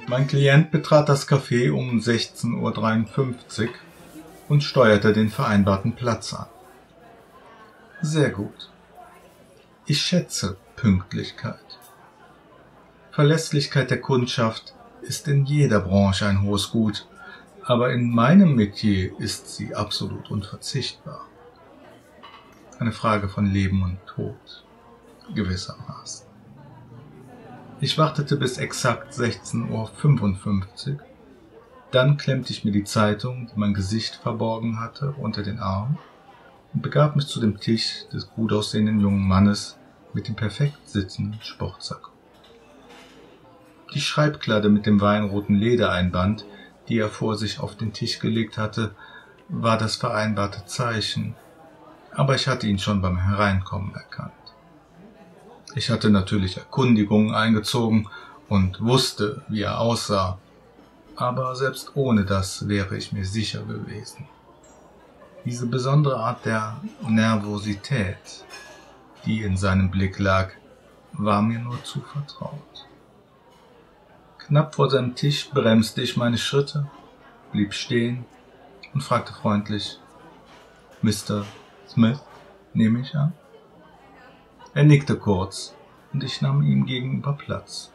Mein Klient betrat das Café um 16:53 Uhr und steuerte den vereinbarten Platz an. Sehr gut. Ich schätze Pünktlichkeit. Verlässlichkeit der Kundschaft ist in jeder Branche ein hohes Gut, aber in meinem Metier ist sie absolut unverzichtbar. Eine Frage von Leben und Tod, gewissermaßen. Ich wartete bis exakt 16:55 Uhr, dann klemmte ich mir die Zeitung, die mein Gesicht verborgen hatte, unter den Arm und begab mich zu dem Tisch des gut aussehenden jungen Mannes mit dem perfekt sitzenden Sportsacko. Die Schreibkladde mit dem weinroten Ledereinband, die er vor sich auf den Tisch gelegt hatte, war das vereinbarte Zeichen, aber ich hatte ihn schon beim Hereinkommen erkannt. Ich hatte natürlich Erkundigungen eingezogen und wusste, wie er aussah, aber selbst ohne das wäre ich mir sicher gewesen. Diese besondere Art der Nervosität, die in seinem Blick lag, war mir nur zu vertraut. Knapp vor seinem Tisch bremste ich meine Schritte, blieb stehen und fragte freundlich: »Mr. Smith, nehme ich an?« Er nickte kurz und ich nahm ihm gegenüber Platz.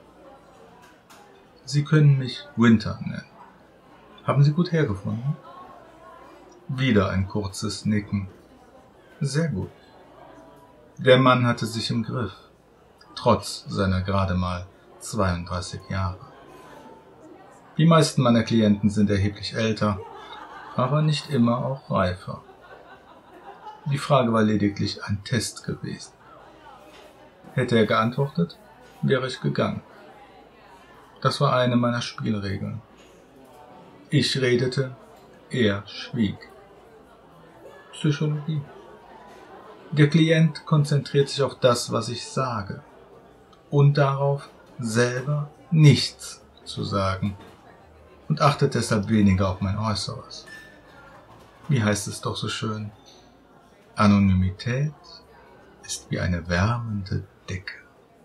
»Sie können mich Winter nennen. Haben Sie gut hergefunden?« Wieder ein kurzes Nicken. »Sehr gut.« Der Mann hatte sich im Griff, trotz seiner gerade mal 32 Jahre. Die meisten meiner Klienten sind erheblich älter, aber nicht immer auch reifer. Die Frage war lediglich ein Test gewesen. Hätte er geantwortet, wäre ich gegangen. Das war eine meiner Spielregeln. Ich redete, er schwieg. Psychologie. Der Klient konzentriert sich auf das, was ich sage, und darauf, selber nichts zu sagen, und achtet deshalb weniger auf mein Äußeres. Wie heißt es doch so schön? Anonymität ist wie eine wärmende Decke.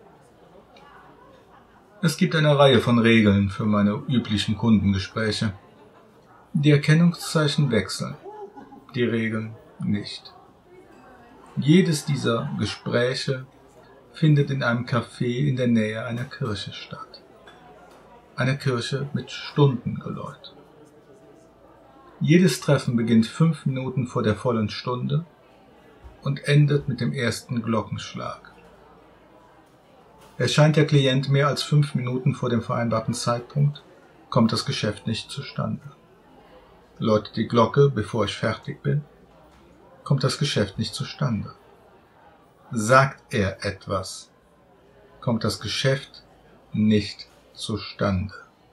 Es gibt eine Reihe von Regeln für meine üblichen Kundengespräche. Die Erkennungszeichen wechseln, die Regeln nicht. Jedes dieser Gespräche findet in einem Café in der Nähe einer Kirche statt. Eine Kirche mit Stundengeläut. Jedes Treffen beginnt 5 Minuten vor der vollen Stunde und endet mit dem ersten Glockenschlag. Erscheint der Klient mehr als 5 Minuten vor dem vereinbarten Zeitpunkt, kommt das Geschäft nicht zustande. Läutet die Glocke, bevor ich fertig bin, kommt das Geschäft nicht zustande. Sagt er etwas, kommt das Geschäft nicht zustande.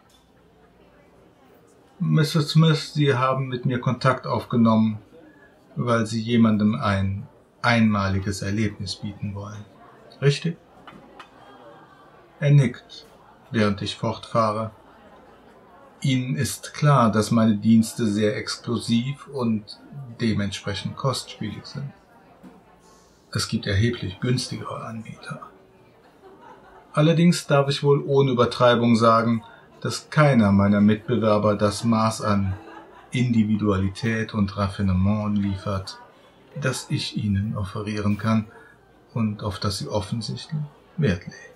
Mr. Smith, Sie haben mit mir Kontakt aufgenommen, weil Sie jemandem ein einmaliges Erlebnis bieten wollen. Richtig? Er nickt, während ich fortfahre. Ihnen ist klar, dass meine Dienste sehr exklusiv und dementsprechend kostspielig sind. Es gibt erheblich günstigere Anbieter. Allerdings darf ich wohl ohne Übertreibung sagen, dass keiner meiner Mitbewerber das Maß an Individualität und Raffinement liefert, das ich ihnen offerieren kann und auf das sie offensichtlich Wert legen.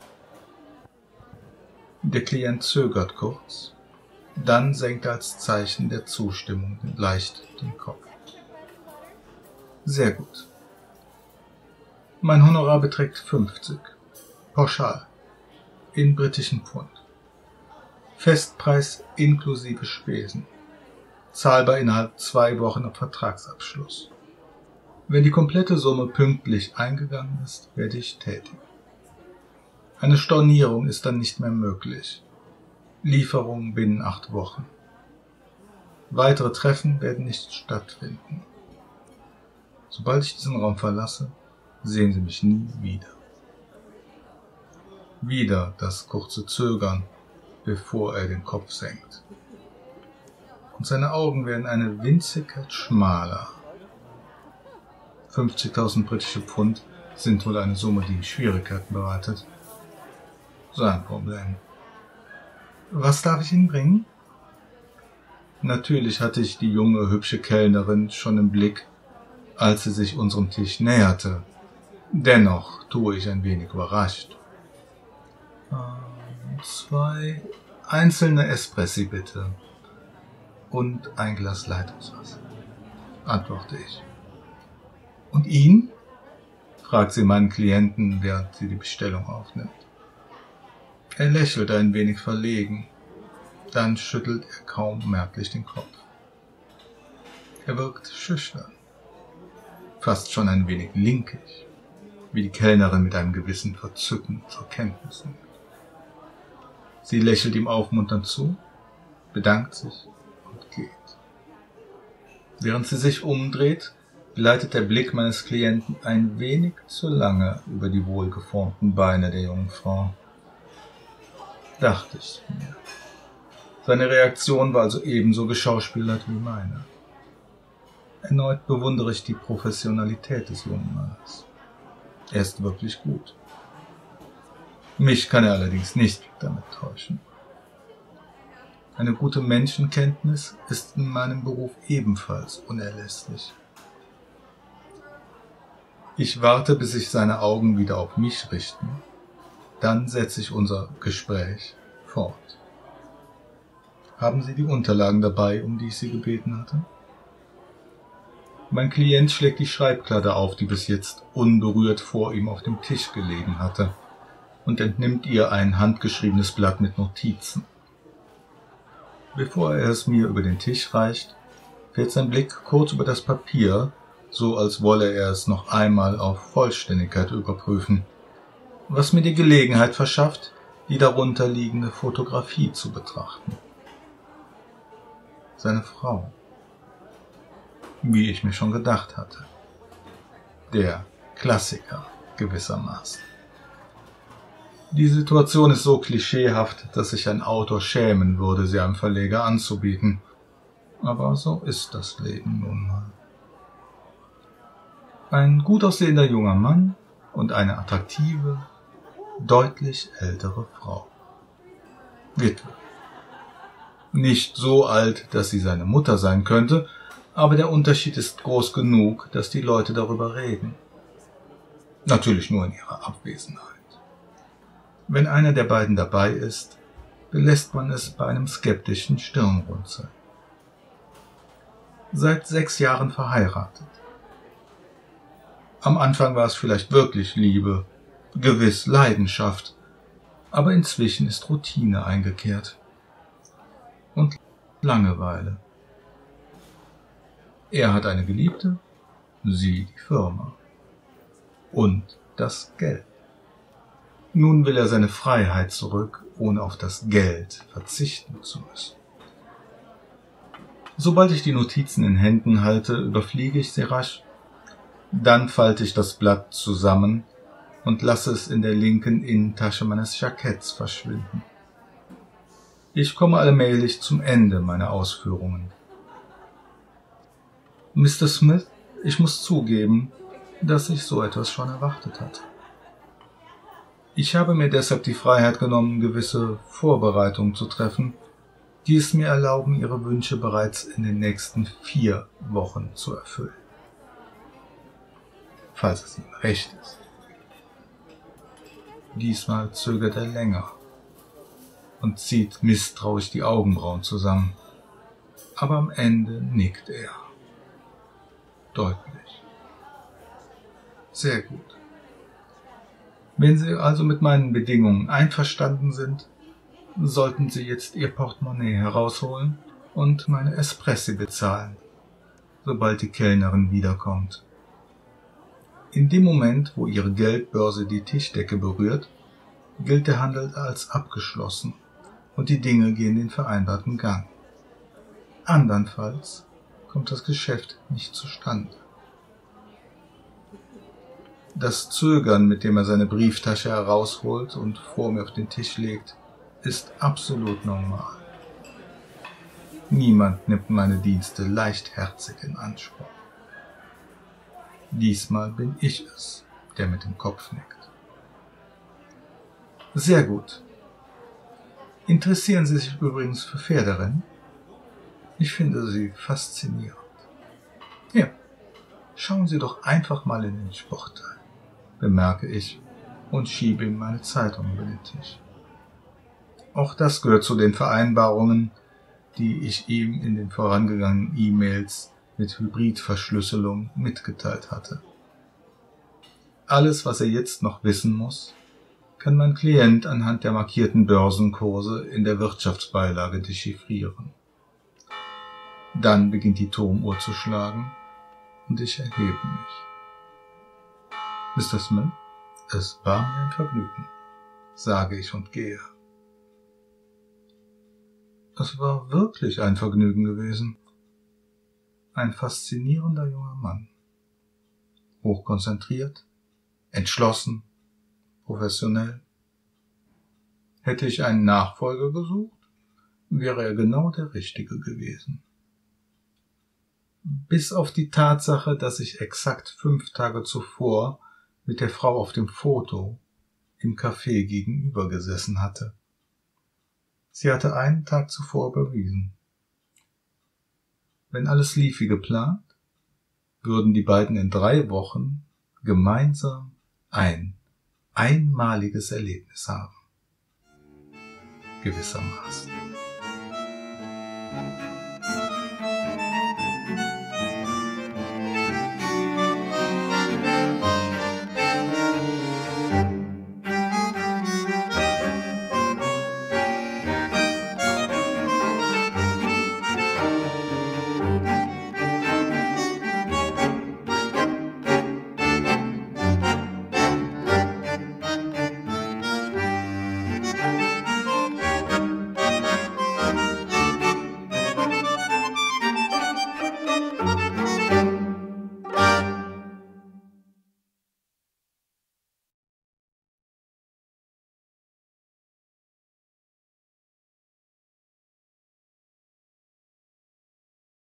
Der Klient zögert kurz, dann senkt er als Zeichen der Zustimmung leicht den Kopf. Sehr gut. Mein Honorar beträgt 50, pauschal, in britischen Pfund. Festpreis inklusive Spesen, zahlbar innerhalb 2 Wochen ab Vertragsabschluss. Wenn die komplette Summe pünktlich eingegangen ist, werde ich tätig. Eine Stornierung ist dann nicht mehr möglich. Lieferung binnen 8 Wochen. Weitere Treffen werden nicht stattfinden. Sobald ich diesen Raum verlasse, sehen Sie mich nie wieder. Wieder das kurze Zögern, bevor er den Kopf senkt. Und seine Augen werden eine Winzigkeit schmaler. 50.000 britische Pfund sind wohl eine Summe, die Schwierigkeiten bereitet. Sein Problem. Was darf ich Ihnen bringen? Natürlich hatte ich die junge, hübsche Kellnerin schon im Blick, als sie sich unserem Tisch näherte. Dennoch tue ich ein wenig überrascht. 2 einzelne Espressi bitte. Und ein Glas Leitungswasser, antworte ich. Und Ihnen? Fragt sie meinen Klienten, während sie die Bestellung aufnimmt. Er lächelt ein wenig verlegen, dann schüttelt er kaum merklich den Kopf. Er wirkt schüchtern, fast schon ein wenig linkig, wie die Kellnerin mit einem gewissen Verzücken zur Kenntnis nimmt. Sie lächelt ihm aufmunternd zu, bedankt sich und geht. Während sie sich umdreht, gleitet der Blick meines Klienten ein wenig zu lange über die wohlgeformten Beine der jungen Frau. Dachte ich mir. Seine Reaktion war also ebenso geschauspielert wie meine. Erneut bewundere ich die Professionalität des jungen Mannes. Er ist wirklich gut. Mich kann er allerdings nicht damit täuschen. Eine gute Menschenkenntnis ist in meinem Beruf ebenfalls unerlässlich. Ich warte, bis sich seine Augen wieder auf mich richten. Dann setze ich unser Gespräch fort. Haben Sie die Unterlagen dabei, um die ich Sie gebeten hatte? Mein Klient schlägt die Schreibkladde auf, die bis jetzt unberührt vor ihm auf dem Tisch gelegen hatte, und entnimmt ihr ein handgeschriebenes Blatt mit Notizen. Bevor er es mir über den Tisch reicht, fährt sein Blick kurz über das Papier, so als wolle er es noch einmal auf Vollständigkeit überprüfen, was mir die Gelegenheit verschafft, die darunter liegende Fotografie zu betrachten. Seine Frau. Wie ich mir schon gedacht hatte. Der Klassiker gewissermaßen. Die Situation ist so klischeehaft, dass sich ein Autor schämen würde, sie einem Verleger anzubieten. Aber so ist das Leben nun mal. Ein gut aussehender junger Mann und eine attraktive, deutlich ältere Frau. Witwe. Nicht so alt, dass sie seine Mutter sein könnte, aber der Unterschied ist groß genug, dass die Leute darüber reden. Natürlich nur in ihrer Abwesenheit. Wenn einer der beiden dabei ist, belässt man es bei einem skeptischen Stirnrunzeln. Seit 6 Jahren verheiratet. Am Anfang war es vielleicht wirklich Liebe, gewiss Leidenschaft, aber inzwischen ist Routine eingekehrt. Und Langeweile. Er hat eine Geliebte, sie die Firma. Und das Geld. Nun will er seine Freiheit zurück, ohne auf das Geld verzichten zu müssen. Sobald ich die Notizen in Händen halte, überfliege ich sie rasch. Dann falte ich das Blatt zusammen und lasse es in der linken Innentasche meines Jacketts verschwinden. Ich komme allmählich zum Ende meiner Ausführungen. Mr. Smith, ich muss zugeben, dass ich so etwas schon erwartet hatte. Ich habe mir deshalb die Freiheit genommen, gewisse Vorbereitungen zu treffen, die es mir erlauben, Ihre Wünsche bereits in den nächsten 4 Wochen zu erfüllen. Falls es Ihnen recht ist. Diesmal zögert er länger und zieht misstrauisch die Augenbrauen zusammen, aber am Ende nickt er. Deutlich. Sehr gut. Wenn Sie also mit meinen Bedingungen einverstanden sind, sollten Sie jetzt Ihr Portemonnaie herausholen und meine Espressi bezahlen, sobald die Kellnerin wiederkommt. In dem Moment, wo Ihre Geldbörse die Tischdecke berührt, gilt der Handel als abgeschlossen und die Dinge gehen den vereinbarten Gang. Andernfalls kommt das Geschäft nicht zustande. Das Zögern, mit dem er seine Brieftasche herausholt und vor mir auf den Tisch legt, ist absolut normal. Niemand nimmt meine Dienste leichtherzig in Anspruch. Diesmal bin ich es, der mit dem Kopf nickt. Sehr gut. Interessieren Sie sich übrigens für Pferderennen? Ich finde sie faszinierend. Hier, schauen Sie doch einfach mal in den Sportteil, bemerke ich und schiebe ihm meine Zeitung über den Tisch. Auch das gehört zu den Vereinbarungen, die ich ihm in den vorangegangenen E-Mails mit Hybridverschlüsselung mitgeteilt hatte. Alles, was er jetzt noch wissen muss, kann mein Klient anhand der markierten Börsenkurse in der Wirtschaftsbeilage dechiffrieren. Dann beginnt die Turmuhr zu schlagen und ich erhebe mich. Mr. Smith, es war mir ein Vergnügen, sage ich und gehe. Es war wirklich ein Vergnügen gewesen. Ein faszinierender junger Mann. Hochkonzentriert, entschlossen, professionell. Hätte ich einen Nachfolger gesucht, wäre er genau der Richtige gewesen. Bis auf die Tatsache, dass ich exakt 5 Tage zuvor mit der Frau auf dem Foto im Café gegenüber gesessen hatte. Sie hatte einen Tag zuvor überwiesen. Wenn alles lief wie geplant, würden die beiden in 3 Wochen gemeinsam ein einmaliges Erlebnis haben. Gewissermaßen.